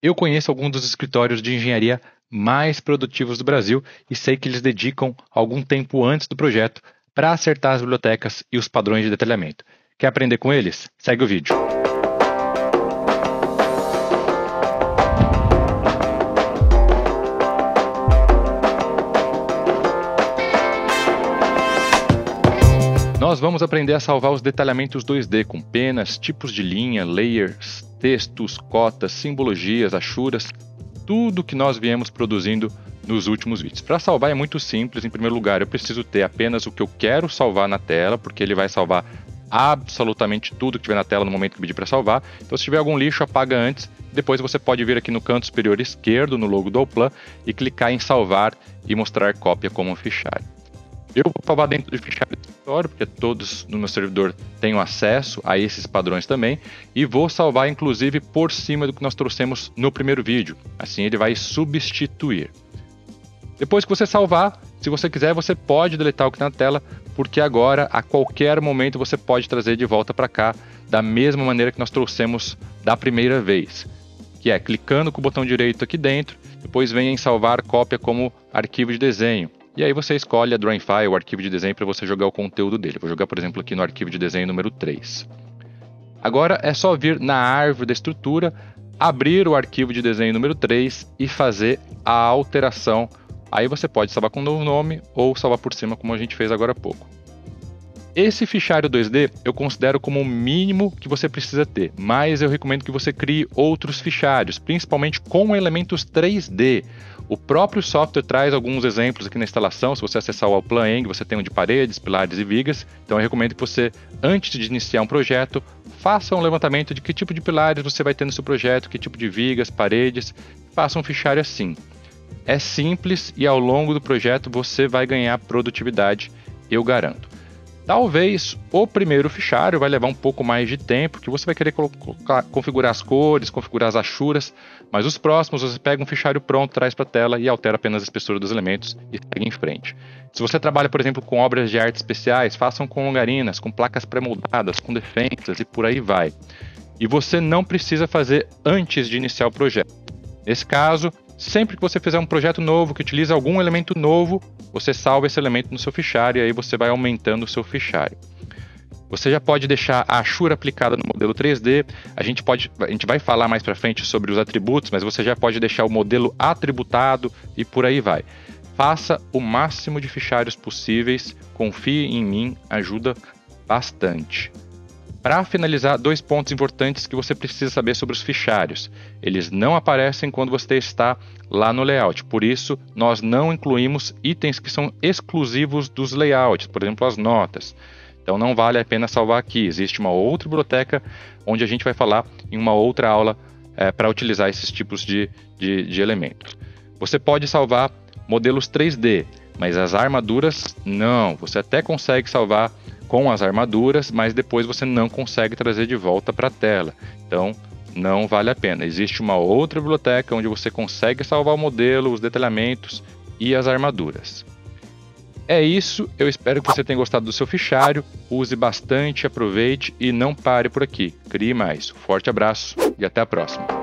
Eu conheço alguns dos escritórios de engenharia mais produtivos do Brasil e sei que eles dedicam algum tempo antes do projeto para acertar as bibliotecas e os padrões de detalhamento. Quer aprender com eles? Segue o vídeo. Nós vamos aprender a salvar os detalhamentos 2D com penas, tipos de linha, layers, textos, cotas, simbologias, achuras, tudo que nós viemos produzindo nos últimos vídeos. Para salvar é muito simples. Em primeiro lugar, eu preciso ter apenas o que eu quero salvar na tela, porque ele vai salvar absolutamente tudo que tiver na tela no momento que eu pedir para salvar. Então, se tiver algum lixo, apaga antes. Depois você pode vir aqui no canto superior esquerdo, no logo do Allplan, e clicar em salvar e mostrar cópia como um fichário. Eu vou salvar dentro do fichário do escritório, porque todos no meu servidor têm acesso a esses padrões também, e vou salvar inclusive por cima do que nós trouxemos no primeiro vídeo. Assim ele vai substituir. Depois que você salvar, se você quiser, você pode deletar o que está na tela, porque agora, a qualquer momento, você pode trazer de volta para cá, da mesma maneira que nós trouxemos da primeira vez, que é clicando com o botão direito aqui dentro, depois vem em salvar cópia como arquivo de desenho. E aí você escolhe a Drawing File, o arquivo de desenho, para você jogar o conteúdo dele. Vou jogar, por exemplo, aqui no arquivo de desenho número 3. Agora é só vir na árvore da estrutura, abrir o arquivo de desenho número 3 e fazer a alteração. Aí você pode salvar com um novo nome ou salvar por cima, como a gente fez agora há pouco. Esse fichário 2D eu considero como o mínimo que você precisa ter, mas eu recomendo que você crie outros fichários, principalmente com elementos 3D. O próprio software traz alguns exemplos aqui na instalação. Se você acessar o Allplan Eng, você tem um de paredes, pilares e vigas. Então eu recomendo que você, antes de iniciar um projeto, faça um levantamento de que tipo de pilares você vai ter no seu projeto, que tipo de vigas, paredes. Faça um fichário assim. É simples e ao longo do projeto você vai ganhar produtividade, eu garanto. Talvez o primeiro fichário vai levar um pouco mais de tempo, que você vai querer configurar as cores, configurar as achuras, mas os próximos você pega um fichário pronto, traz para a tela e altera apenas a espessura dos elementos e segue em frente. Se você trabalha, por exemplo, com obras de arte especiais, façam com longarinas, com placas pré-moldadas, com defensas e por aí vai. E você não precisa fazer antes de iniciar o projeto. Nesse caso, sempre que você fizer um projeto novo que utiliza algum elemento novo, você salva esse elemento no seu fichário e aí você vai aumentando o seu fichário. Você já pode deixar a achura aplicada no modelo 3D. A gente vai falar mais para frente sobre os atributos, mas você já pode deixar o modelo atributado e por aí vai. Faça o máximo de fichários possíveis, confie em mim, ajuda bastante. Para finalizar, 2 pontos importantes que você precisa saber sobre os fichários. Eles não aparecem quando você está lá no layout, por isso nós não incluímos itens que são exclusivos dos layouts, por exemplo, as notas. Então não vale a pena salvar aqui, existe uma outra biblioteca onde a gente vai falar em uma outra aula para utilizar esses tipos de elementos. Você pode salvar modelos 3D, mas as armaduras não. Você até consegue salvar com as armaduras, mas depois você não consegue trazer de volta para a tela. Então, não vale a pena. Existe uma outra biblioteca onde você consegue salvar o modelo, os detalhamentos e as armaduras. É isso, eu espero que você tenha gostado do seu fichário. Use bastante, aproveite e não pare por aqui. Crie mais. Forte abraço e até a próxima.